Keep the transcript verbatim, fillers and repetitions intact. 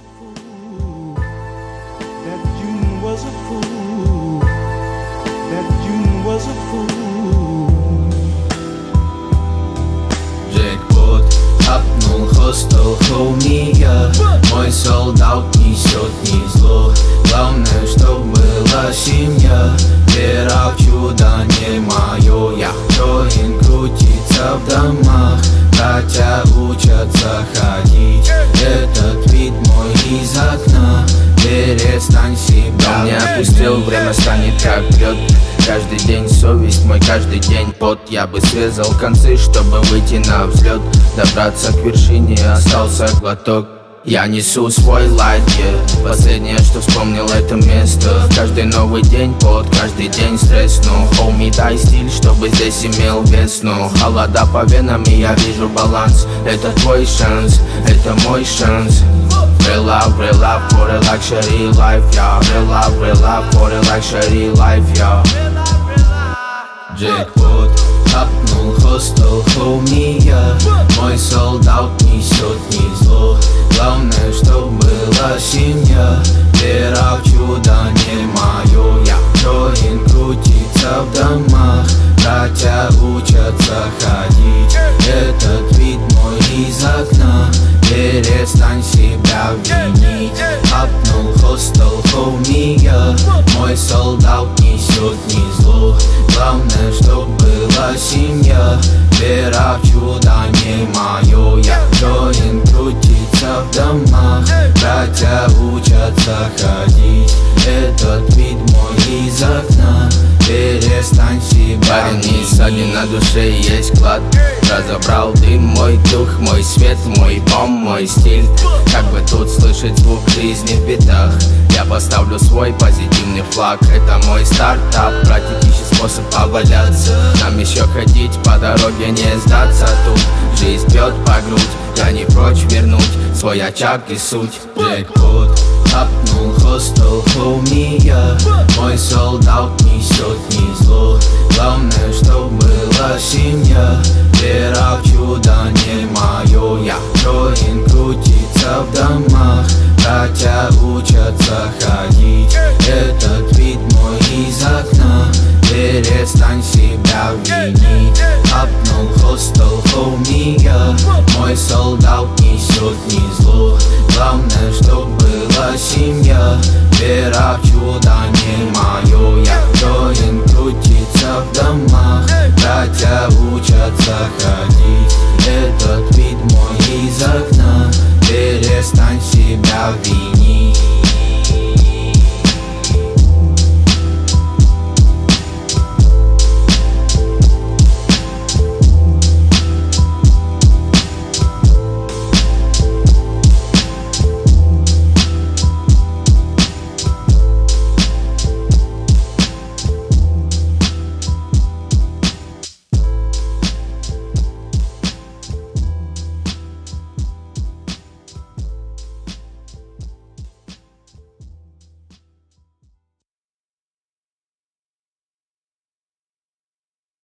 Джекпот, апнул хостел, хоуми я. Мой солдат несет не зло. Главное, чтоб была семья. Вера в чудо не мое. Я Джоин крутится в домах. Братья учатся ходить. Этот вид мой из окна. Перестань себя. Дом не опустел, время станет как лед. Каждый день совесть мой, каждый день пот. Я бы срезал концы, чтобы выйти на взлет. Добраться к вершине, остался глоток. Я несу свой лайт, yeah. Последнее, что вспомнил, это место. Каждый новый день пот, каждый день стресс. Но, хоуми, дай стиль, чтобы здесь имел вес. Но холода по венам, и я вижу баланс. Это твой шанс, это мой шанс. Real love, real love for a luxury life, yeah. Real love, real love for a luxury life, yeah. Джекпот, апнул хостел, хоуми я. Мой солдат несет не зло. Главное, чтоб была семья. Вера в чудо не мое. Я Джоин крутится в домах. Братья учатся ходить. Этот вид мой из окна. Перестань себя винить. Апнул хостел, хоуми я. Мой солдат несет не зло. Главное, чтоб была семья. Вера в чудо не мое. Я Джоин крутится в домах. Братья учатся ходить. Этот вид мой из окна. Перестань себя Парень, не винить. ссади, на душе есть клад. Разобрал дым, мой дух, мой свет, мой бом, мой стиль. Как бы тут слышать звук жизни в битах. Я поставлю свой позитивный флаг. Это мой стартап, братик ищет способ поваляться. Нам еще ходить по дороге, не сдаться. Тут жизнь бьет по грудь. Я не прочь вернуть свой очаг и суть. Джекпот, апнул хостел, хоуми я. Мой солдат несет не зло. Главное, чтоб была семья. Вера в чудо не мое. Я Джоин крутится в домах. Братья учатся ходить. Этот вид мой из окна. Перестань себя винить. Апнул хостел, хоуми я. Мой солдат несет не зло. Главное, чтоб была семья. Вера в чудо не мое. Я Джоин крутится в домах. Братья учатся ходить. Этот вид мой из окна. Перестань себя винить.